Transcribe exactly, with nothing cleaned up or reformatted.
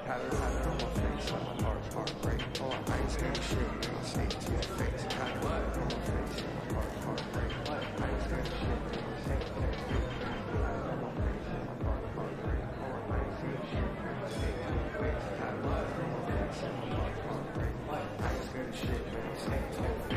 Had it, had it on my face, on my heart, heartbreak. Oh, I ain't scared of shit, man. I'll say it to your face. Had it, had it on my face, on my heart, heartbreak. I ain't scared of shit, man. I'll say it to your face. Had it on my face, on my heart, heartbreak. Oh, I ain't scared of shit, man. I'll say it to your face. Had it, had it on my face, on my heart, heartbreak. I ain't scared of shit, man. I'll say it to your face.